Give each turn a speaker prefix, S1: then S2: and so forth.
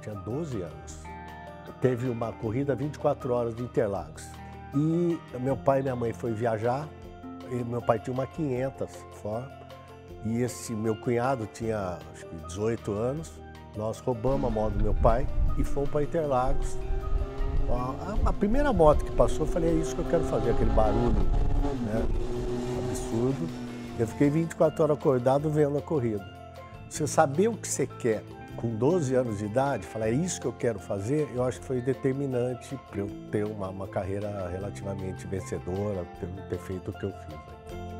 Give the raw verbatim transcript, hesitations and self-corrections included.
S1: tinha doze anos. Teve uma corrida vinte e quatro horas de Interlagos. E meu pai e minha mãe foram viajar, e meu pai tinha uma quinhentas fora, e esse meu cunhado tinha, acho que dezoito anos, nós roubamos a moto do meu pai e fomos para Interlagos. A, a primeira moto que passou, eu falei, é isso que eu quero fazer, aquele barulho, né, absurdo. Eu fiquei vinte e quatro horas acordado vendo a corrida. Você saber o que você quer com doze anos de idade, falar, é isso que eu quero fazer, eu acho que foi determinante para eu ter uma, uma carreira relativamente vencedora, ter, ter feito o que eu fiz.